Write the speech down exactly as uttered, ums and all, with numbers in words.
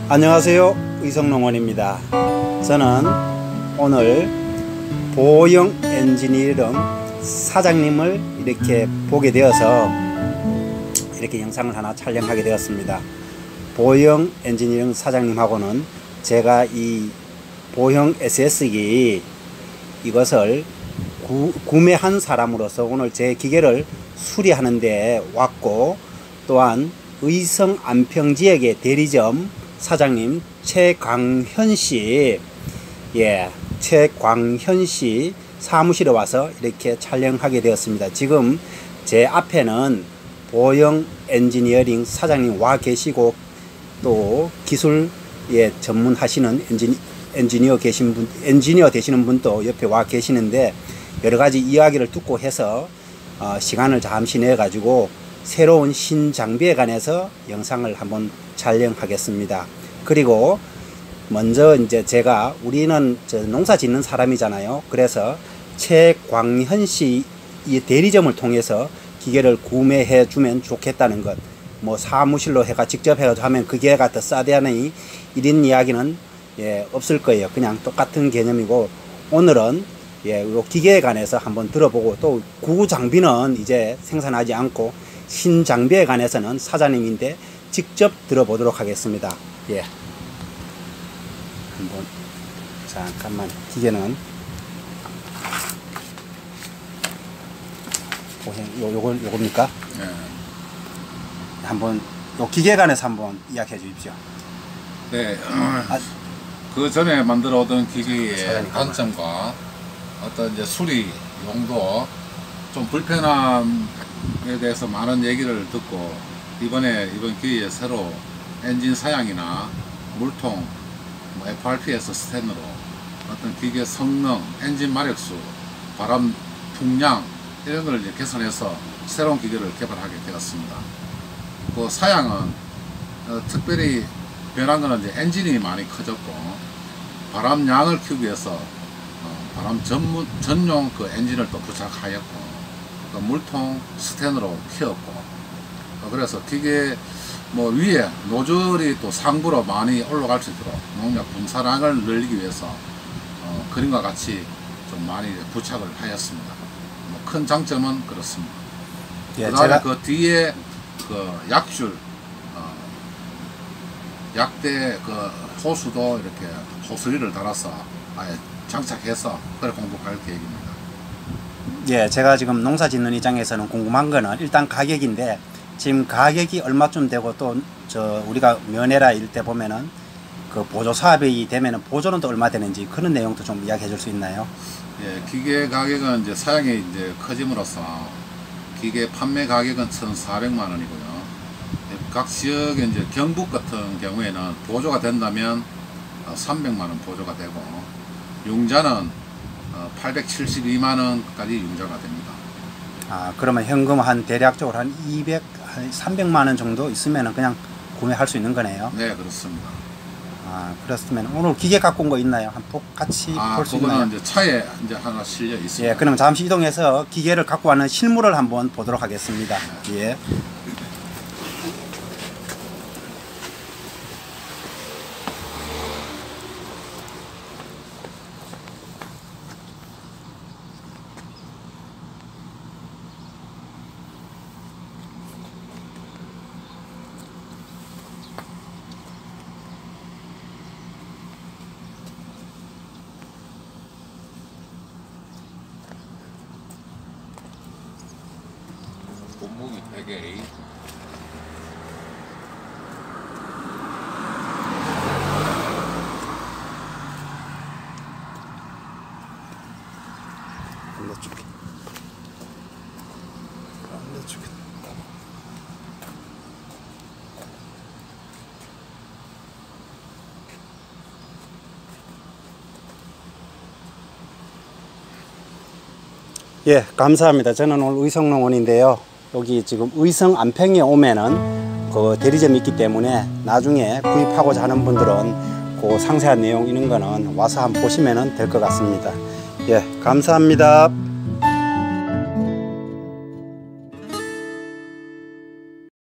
안녕하세요, 의성농원입니다. 저는 오늘 보영 엔지니어링 사장님을 이렇게 보게 되어서 이렇게 영상을 하나 촬영하게 되었습니다. 보영 엔지니어링 사장님하고는 제가 이 보영 에스에스기 이것을 구, 구매한 사람으로서 오늘 제 기계를 수리하는 데 왔고, 또한 의성 안평 지역의 대리점 사장님 최광현씨, 예, 최광현씨 사무실에 와서 이렇게 촬영하게 되었습니다. 지금 제 앞에는 보영 엔지니어링 사장님 와 계시고, 또 기술 예 전문하시는 엔지니, 엔지니어 계신 분, 엔지니어 되시는 분도 옆에 와 계시는데, 여러 가지 이야기를 듣고 해서 어, 시간을 잠시 내 가지고 새로운 신장비에 관해서 영상을 한번 촬영하겠습니다. 그리고 먼저 이제 제가 우리는 저 농사 짓는 사람이잖아요. 그래서 최광현 씨 이 대리점을 통해서 기계를 구매해 주면 좋겠다는 것, 뭐 사무실로 해가 직접 해가지고 하면 그게가 더 싸다니 이런 이야기는 예 없을 거예요. 그냥 똑같은 개념이고, 오늘은 예 요 기계에 관해서 한번 들어보고, 또 구 장비는 이제 생산하지 않고 신장비에 관해서는 사장님인데 직접 들어보도록 하겠습니다. 예. 한번 잠깐만, 기계는 보세요. 요 요건 요겁니까? 네. 한번 요 기계에 관해서 한번 이야기해 주십시오. 네. 아, 그 전에 만들어 오던 기계의 단점과 어떤 이제 수리 용도, 좀 불편함에 대해서 많은 얘기를 듣고, 이번에 이번 기회에 새로 엔진 사양이나 물통, 뭐 에프알피에서 스텐으로 어떤 기계 성능, 엔진 마력수, 바람 풍량 이런 걸 이제 개선해서 새로운 기계를 개발하게 되었습니다. 그 사양은 어, 특별히 변한 거는 이제 엔진이 많이 커졌고, 바람량을 키우기 위해서 어, 바람 전문 전용 그 엔진을 또 부착하였고, 그 물통 스텐으로 키웠고, 어, 그래서 기계 뭐 위에 노즐이 또 상부로 많이 올라갈 수 있도록 농약 분사량을 늘리기 위해서 어, 그림과 같이 좀 많이 부착을 하였습니다. 뭐 큰 장점은 그렇습니다. 예, 그 다음에 제가... 그 뒤에 그 약줄 어, 약대 그 호수도 이렇게 호스리를 달아서 아예 장착해서 그걸 공급할 계획입니다. 예, 제가 지금 농사 짓는 입장에서는 궁금한 거는 일단 가격인데, 지금 가격이 얼마쯤 되고, 또 저 우리가 면회라 이럴 때 보면은 그 보조 사업이 되면은 보조는 또 얼마 되는지 그런 내용도 좀 이야기해 줄 수 있나요? 예, 기계 가격은 이제 사양이 이제 커짐으로써 기계 판매 가격은 천사백만 원이고요. 각 지역에 이제 경북 같은 경우에는 보조가 된다면 삼백만 원 보조가 되고, 융자는 팔백칠십이만 원까지 융자가 됩니다. 아, 그러면 현금 한 대략적으로 한 이백, 한 삼백만 원 정도 있으면 그냥 구매할 수 있는 거네요. 네, 그렇습니다. 아, 그렇으면 오늘 기계 갖고 온 거 있나요? 한번 같이 아, 볼 수 있나요? 이제 차에 이제 하나 실려 있습니다. 예, 그럼 잠시 이동해서 기계를 갖고 왔는 실물을 한번 보도록 하겠습니다. 예. 몸무게 백 에이. 반대쪽에. 반대쪽에. 예, 감사합니다. 저는 오늘 의성농원인데요. 여기 지금 의성 안평에 오면은 그 대리점이 있기 때문에 나중에 구입하고자 하는 분들은 그 상세한 내용 이런 거는 와서 한번 보시면 될 것 같습니다. 예, 감사합니다.